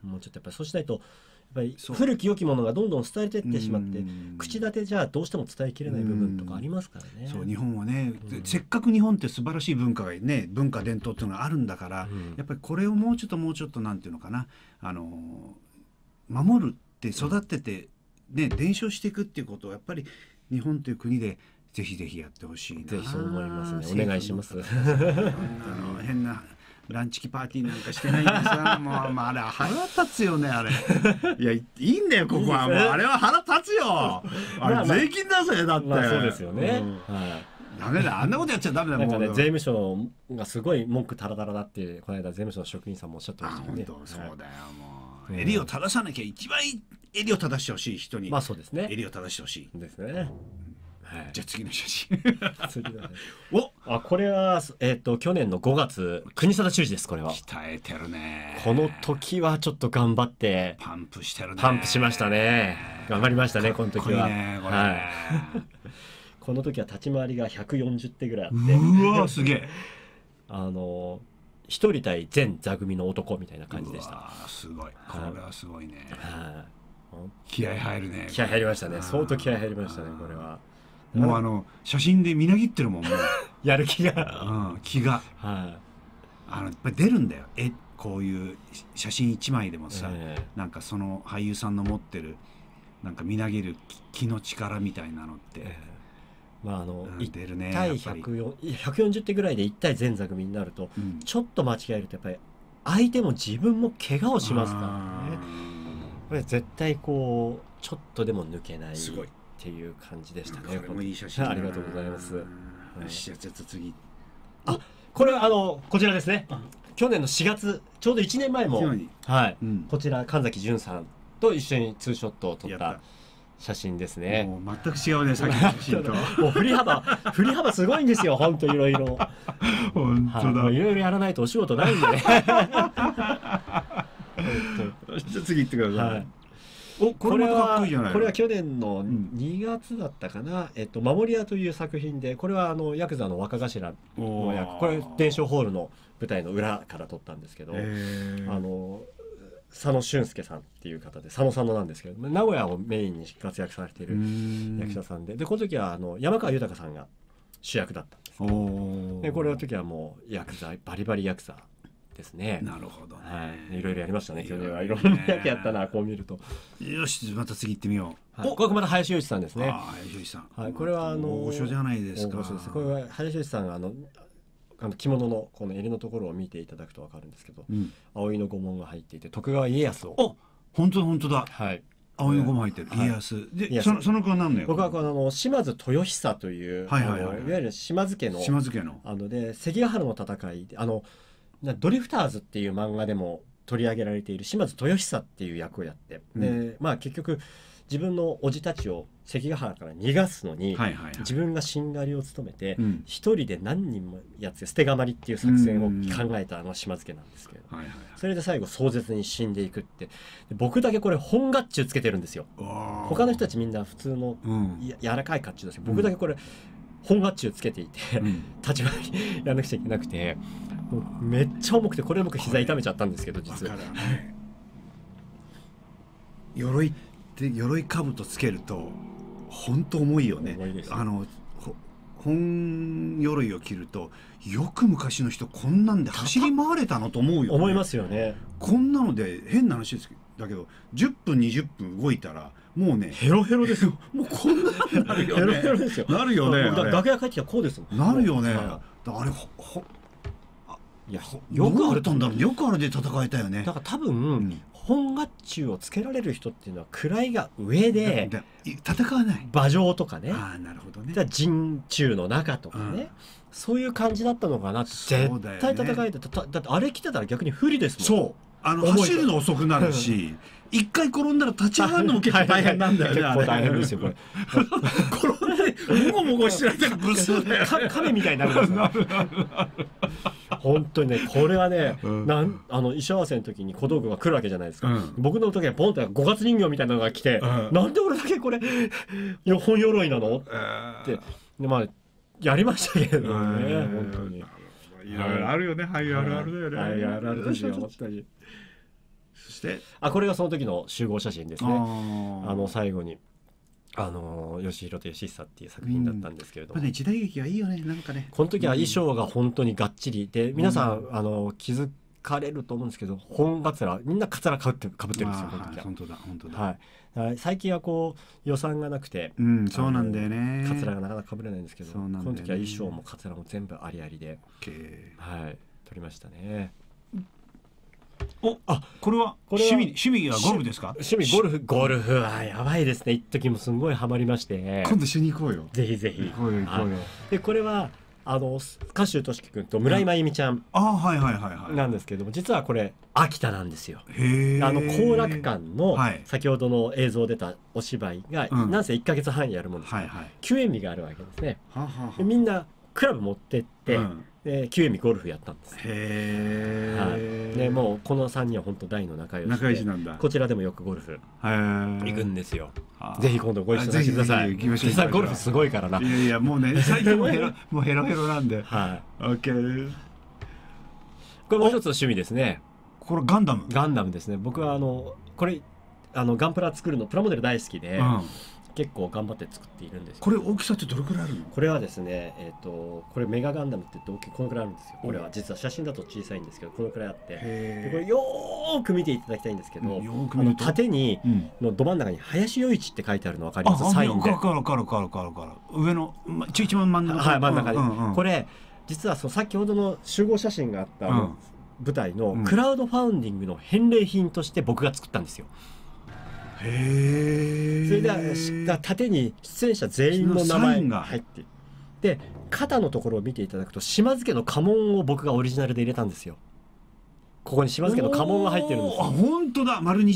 もうちょっとやっぱりそうしないとやっぱりそう古き良きものがどんどん伝えていってしまって、 うん、 口立てじゃどうしても伝えきれない部分とかありますからね。 そう日本はね、 うん、 せっかく日本って素晴らしい文化がね、文化伝統っていうのがあるんだから、 うん、 やっぱりこれをもうちょっとなんていうのかな、守るって育ててね、伝承していくっていうことをやっぱり日本という国でぜひぜひやってほしいな。 ぜひそう思いますね。お願いします。 変なランチキパーティーなんかしてないんでさ、もう、あれ腹立つよねあれ。いやいいんだよここは。もうあれは腹立つよ。あれ税金だぜだって。 まあそうですよね。 うん、 はい。 ダメだ、あんなことやっちゃダメだ。 なんかね、 もう税務署がすごい文句タラタラだってこの間税務署の職員さんもおっしゃってましたよね。 本当そうだよ、もう襟を正さなきゃ、一番襟を正してほしい人に、 まあそうですね、 襟を正してほしいですね。はい、 じゃあ次の写真次のお、これは去年の5月国定修二です。これは鍛えてるね。 この時はちょっと頑張ってパンプしてるね。 パンプしましたね。頑張りましたねこの時は。 はい。 この時は立ち回りが140手ぐらいあって、 うわすげえ。 一人対全座組の男みたいな感じでした。 すごい、これはすごいね。 気合入るね。 気合入りましたね。相当気合入りましたねこれは。 もう写真でみなぎってるもん。もうやる気が、 うん、気が、 はい、 やっぱり出るんだよ。こういう写真一枚でもさ、なんかその俳優さんの持ってるなんかみなぎる気の力みたいなのって、 まあ出るね。 1対140手ぐらいで1対全座組になると、ちょっと間違えるとやっぱり相手も自分も怪我をしますからね。これ絶対こうちょっとでも抜けない。すごいっていう感じでしたね。 これもいい写真。 ありがとうございます。 よし、じゃあ次。 これはこちらですね。去年の4月ちょうど1年前も、はい、こちら神崎淳さんと一緒にツーショットを撮った写真ですね。 もう全く違うね、さっきの写真と。 もう振り幅すごいんですよ。本当いろいろ。 本当だ。 いろいろやらないとお仕事ないんでね。 じゃあ次行ってください。これは去年の2月だったかな、守り屋という作品で、これはヤクザの若頭の役、これ伝承ホールの舞台の裏から撮ったんですけど、佐野俊介さんっていう方で、佐野さんのなんですけど、名古屋をメインに活躍されている役者さんで、この時は山川豊さんが主役だったんですけど、でこれの時はもうヤクザ、バリバリヤクザですね。 なるほどね。 はい、いろいろやりましたね。去年はいろんな役やったな、こう見ると。 よし、また次行ってみよう。 これまた林洋一さんですね。 林洋一さん。 はい、これは大御所じゃないですか。 これは林洋一さんが着物のこの襟のところを見ていただくとわかるんですけど、葵の御紋が入っていて、徳川家康を。 本当だ。 はい。 葵の御紋入ってる。家康。で、その子は何の役？ 僕は島津豊久といういわゆる島津家ので関ヶ原の戦いでドリフターズっていう漫画でも取り上げられている島津豊久っていう役をやって、で結局自分の叔父たちを関ヶ原から逃がすのに、自分がしんがりを務めて一人で何人もやって捨て釜りっていう作戦を考えた島津家なんですけれど、それで最後壮絶に死んでいくって、僕だけこれ本甲冑つけてるんですよ。他の人たちみんな普通の柔らかい甲冑ですけど、僕だけこれ本甲冑つけていて、立ち回りやらなくちゃいけなくて、めっちゃ重くて、これ僕膝痛めちゃったんですけど、実は。 鎧兜つけると本当重いよね。本鎧を着ると、よく昔の人こんなんで走り回れたのと思うよね。 思いますよね。 こんなので変な話ですだけど、10分20分動いたらもうねヘロヘロですよ。 もうこんなになるよね。 ヘロヘロですよ。 なるよね。 楽屋帰ってきたらこうですもん。 なるよね。あれいや、よくあれたんだろう。よくあれで戦えたよね。 だから多分、本甲冑をつけられる人っていうのは位が上で戦わない。 馬上とかね。 ああ、なるほどね。 陣中の中とかね。そういう感じだったのかなって。絶対戦えてだってあれ着てたら逆に不利ですもん。 そう。走るの遅くなるし、一回転んだら立ち上がるのも結構大変なんだよね。 結構大変ですよこれ。 転んでもごもごしてられたらブスだよ。 亀みたいになるんですよ。本当にね、これはね、衣装合わせの時に小道具が来るわけじゃないですか。僕の時はポンって五月人形みたいなのが来て、なんで俺だけこれ本鎧なのってでまあやりましたけどね、本当に。 いろいろあるよね、俳優あるあるだよね。 はいあるあるですよ本当に。 そしてこれがその時の集合写真ですね。 あ最後に吉弘と義久っていう作品だったんですけれども、 時代劇はいいよね、なんかね。 この時は衣装が本当にがっちりで、皆さん気づかれると思うんですけど、本カツラみんなカツラかぶってるんですよ、この時は。 本当だ本当だ。 はい、最近はこう予算がなくて、 そうなんだよね。 カツラがなかなかかぶれないんですけど、この時は衣装もカツラも全部ありありで、はい、撮りましたね。 これは趣味はゴルフですか？ 趣味ゴルフはやばいですね。一時もすごいハマりまして、 今度一緒に行こうよ。 ぜひぜひ行こうよ。 でこれは歌手としきくんと村井真由美ちゃんなんですけども、実はこれ秋田なんですよ。後楽館の先ほどの映像出たお芝居がなんせ1ヶ月半やるもんですから、休園日があるわけですね。みんなクラブ持ってって休園日ゴルフやったんです。でもうこの3人は本当大の仲良しで、こちらでもよくゴルフ行くんですよ。ぜひ今度ご一緒させてください。実際ゴルフすごいからな。 いやもうね、最近もうヘロヘロなんで。OK。 これもう一つの趣味ですね。 これガンダムですね。僕はこれガンプラ作るのプラモデル大好きで、結構頑張って作っているんです。 これ大きさってどれくらいあるの？ これはですね、これメガガンダムって大きいこのくらいあるんですよ。これは実は写真だと小さいんですけど、このくらいあって、でこれよーく見ていただきたいんですけど、縦にのど真ん中に林洋一って書いてあるの分かります？サインで。 わかる上の一番真ん中。 真ん中に。これ実は先ほどの集合写真があった舞台のクラウドファウンディングの返礼品として僕が作ったんですよ。それで縦に出演者全員の名前が入ってで、肩のところを見ていただくと島津家の家紋を僕がオリジナルで入れたんですよ。ここに島津家の家紋が入ってるんですよ。 本当だ、丸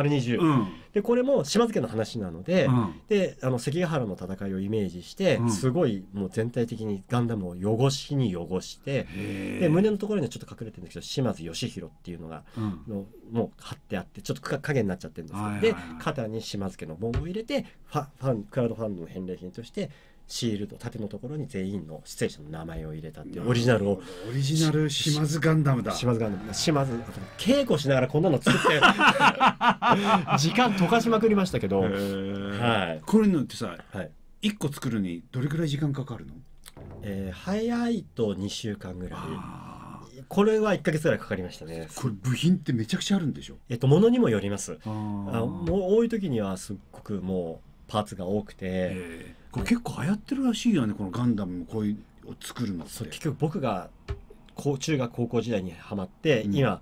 20。でこれも島津家の話なので、関ヶ原の戦いをイメージして、すごいもう全体的にガンダムを汚して、で胸のところにはちょっと隠れてるんですけど、島津義弘っていうのがもう貼ってあって、ちょっと影になっちゃってるんですけど、で肩に島津家の紋を入れてクラウドファンドの返礼品としてシールド縦のところに全員の出演者の名前を入れたっていうオリジナル島津ガンダムだ。 島津稽古しながらこんなの作って時間溶かしまくりましたけど、これのってさ、1個作るにどれくらい時間かかるの？ 早いと2週間ぐらい。これは1ヶ月ぐらいかかりましたね。 これ部品ってめちゃくちゃあるんでしょ？ 物にもよります。もう多い時にはすっごくもうパーツが多くて、 これ結構流行ってるらしいよね、このガンダムもこういうを作るのって。 結局僕が中学高校時代にハマって、今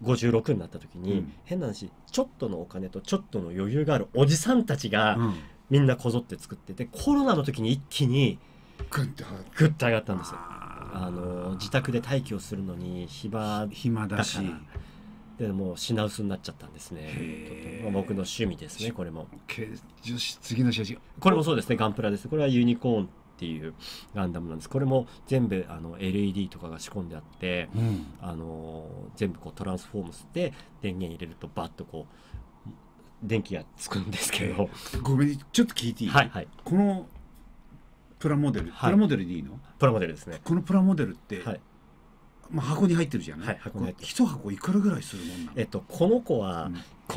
56になった時に、変な話、ちょっとのお金とちょっとの余裕があるおじさんたちがみんなこぞって作ってて、コロナの時に一気にグッと上がったんですよ。自宅で待機をするのに暇だし、でもう品薄になっちゃったんですね。僕の趣味ですね、これも。 次の写真。 これもそうですね、ガンプラです。これはユニコーンっていうガンダムなんです。これも全部LED とかが仕込んであって、全部こうトランスフォームして電源入れるとバッとこう電気がつくんですけど。 ごめん、ちょっと聞いていい？このプラモデルでいいの？ プラモデルですね。 このプラモデルって、箱に入ってるじゃない？ 箱に入ってる。 一箱いくらぐらいするもんなの？ この子は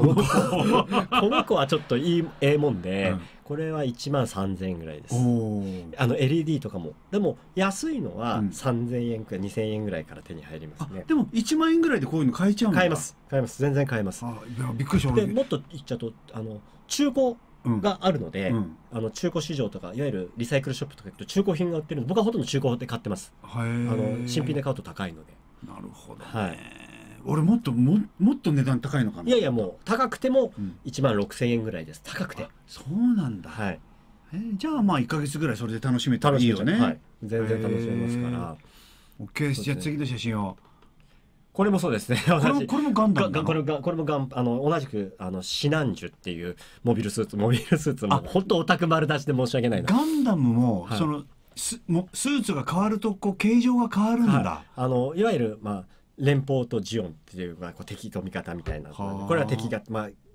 ちょっといいもんで、これは1万3000円ぐらいです。LED とかもでも安いのは3000円か2000円ぐらいから手に入りますね。 でも1万円ぐらいでこういうの買えちゃうんだ。 買えます、全然買えます。 びっくりした。 でもっと言っちゃうと中古があるので、中古市場とかいわゆるリサイクルショップとか行くと中古品が売ってるので、僕はほとんど中古で買ってます。新品で買うと高いので。 なるほどね。俺もっと値段高いのかな。 いやいや、もう高くても1万6000円ぐらいです。高くて。 そうなんだ。じゃあまあ1ヶ月ぐらいそれで楽しめたらいいよね。 全然楽しめますから。 OK。じゃあ次の写真を。 これもそうですね。 これもガンダム。 これも同じくシナンジュっていうモビルスーツも本当オタク丸出しで申し訳ないな。 ガンダムもそのスーツが変わるとこう形状が変わるんだ。 いわゆる連邦とジオンっていう敵と味方みたいな、これは敵が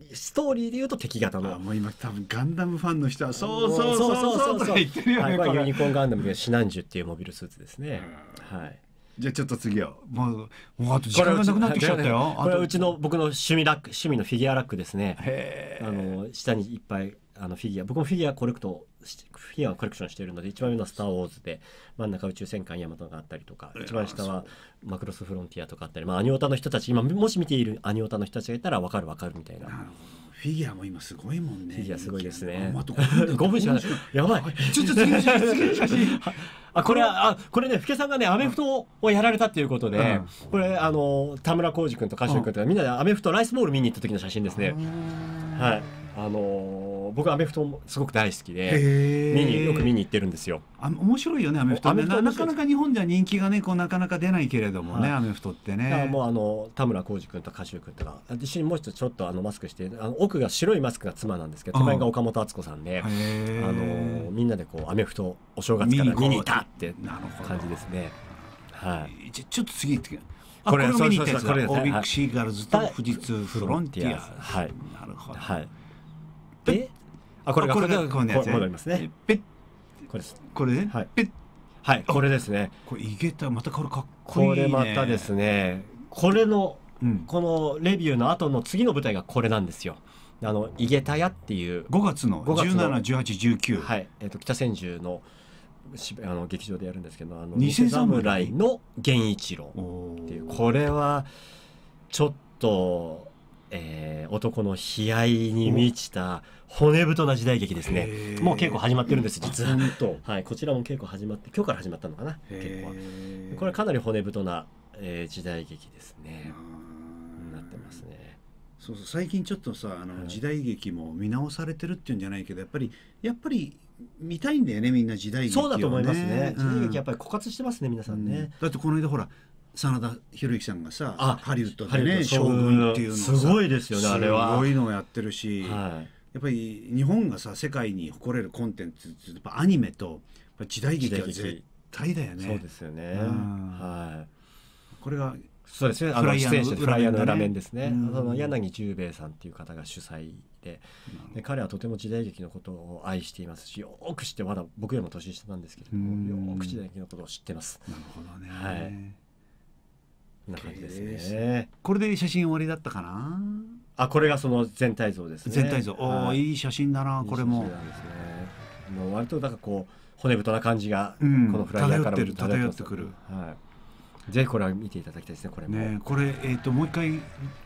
ストーリーで言うと敵型の。 もう今多分ガンダムファンの人はそうそうそうそうとか言ってるよね。 これユニコーンガンダムでシナンジュっていうモビルスーツですね。はい。 じゃあちょっと次はもうあと時間がなくなってきちゃったよ。 これは僕の趣味のフィギュアラックですね。下にいっぱいフィギュア、僕もフィギュアコレクションしているので、一番上のスター・ウォーズで真ん中宇宙戦艦ヤマトがあったりとか、一番下はマクロスフロンティアとかあったり、アニオタの人たち、今もし見ているアニオタの人たちがいたら分かるみたいな。 フィギュアも今すごいもんね。 フィギュアすごいですね。 5 分しかない。やばい。 ちょっと次の写真。 これね、福家さんがねアメフトをやられたっていうことで、これ田村浩二君と柏君とかみんなでアメフトライスボール見に行った時の写真ですね。はい。僕アメフトもすごく大好きでよく見に行ってるんですよ。 面白いよねアメフトね。なかなか日本では人気がねなかなか出ないけれどもね、アメフトってね。 もう田村浩二君と柏君とか一緒にもう一つちょっとマスクして奥が白いマスクが妻なんですけど、手前が岡本敦子さんでみんなでアメフトお正月から見に行ったって感じですね。はい。 ちょっと次行ってこれを見に行ったやつだ。オービックシーガルズと富士通フロンティア。 はい。 なるほど。 はい。これが戻りますね。これです。 これね。 はい。これですね。 これ井桁またこれかっこいいね。 これまたですね。このレビューの後の次の舞台がこれなんですよ。井桁屋っていう 5月の17、18、19。 はい。北千住の劇場でやるんですけど、偽侍の源一郎っていう、これはちょっと男の悲哀に満ちた骨太な時代劇ですね。もう稽古始まってるんです実は。はい、こちらも稽古始まって今日から始まったのかな。稽古はこれはかなり骨太な、時代劇ですね。なってますね。 そう最近ちょっとさ時代劇も見直されてるっていうんじゃないけど、やっぱり見たいんだよねみんな時代劇をね。 そうだと思いますね。時代劇やっぱり枯渇してますね皆さんね。 だってこの間ほら真田広之さんがさハリウッドでね将軍っていうのをすごいですよね。あれはすごいのをやってるし、やっぱり日本がさ世界に誇れるコンテンツってやっぱアニメと時代劇は絶対だよね。 そうですよね。はい。 これがそうですね。出演者フライヤーの裏面ですね。柳十兵衛さんっていう方が主催で、彼はとても時代劇のことを愛していますし、よく知って、まだ僕よりも年下なんですけれども、よく時代劇のことを知ってます。 なるほどね。 はい。こんな感じですね。 これで写真終わりだったかな。 これがその全体像ですね。 全体像。いい写真だなこれも。 もう割と骨太な感じがこのフライヤーから漂ってくる。 はい。ぜひこれは見ていただきたいですね。これもね、これもう一回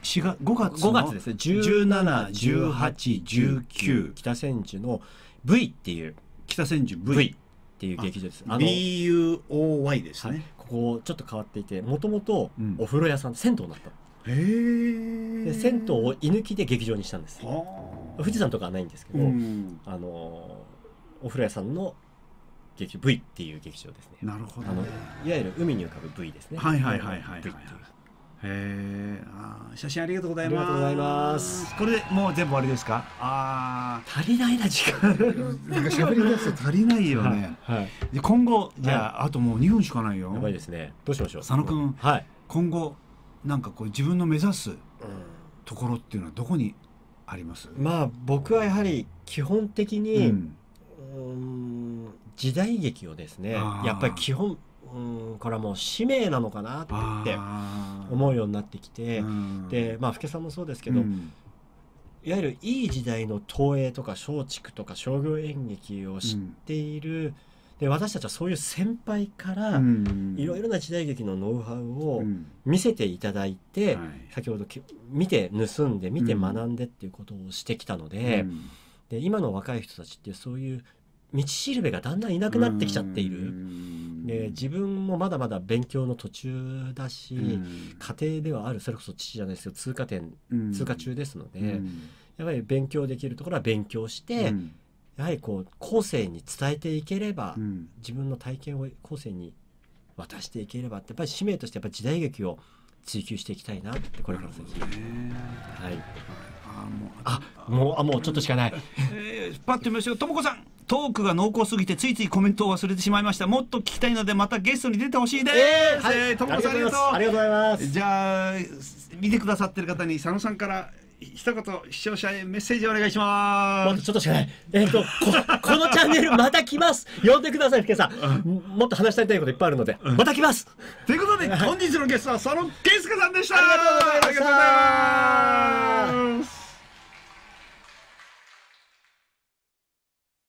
5月ですね。 17、18、19 北千住の V っていう北千住 V っていう劇場です。 BUOY ですね。 ここちょっと変わっていて、もともとお風呂屋さん、銭湯になった。で銭湯を居抜きで劇場にしたんです。富士山とかはないんですけど、お風呂屋さんのV っていう劇場ですね。 なるほど、 いわゆる海に浮かぶ V ですね。 はい。写真ありがとうございます。これでもう全部終わりですか。 足りないな時間。 喋り出すと足りないよね。今後じゃああともう2分しかないよ。 やばいですね。どうしましょう。 佐野くん、今後なんか自分の目指すところっていうのはどこにあります？ 僕はやはり基本的に時代劇をですね、やっぱり基本これはもう使命なのかなって思うようになってきて、で福家さんもそうですけど、いわゆるいい時代の東映とか松竹とか商業演劇を知っている、で私たちはそういう先輩からいろいろな時代劇のノウハウを見せていただいて、先ほど見て盗んで見て学んでっていうことをしてきたので、で今の若い人たちってそういう道しるべがだんだんいなくなってきちゃっている。で自分もまだまだ勉強の途中だし、家庭ではある、それこそ父じゃないですけど通過中ですので、やはり勉強できるところは勉強して、やはり後世に伝えていければ、自分の体験を後世に渡していければって、やっぱり使命としてやっぱり時代劇を追求していきたいなってこれから先。もうちょっとしかない。 パッと見ましょう。ともこさん、トークが濃厚すぎてついついコメントを忘れてしまいました。もっと聞きたいのでまたゲストに出てほしいです。ともこさんありがとう。 ありがとうございます。 じゃあ見てくださってる方に佐野さんから一言視聴者へメッセージお願いしもっとます。 ちょっとしかない。このチャンネルまた来ます。呼んでください、福家さん。もっと話したいこといっぱいあるので、また来ます。 ということで本日のゲストは佐野健介さんでした。 ありがとうございましたありがとうございます。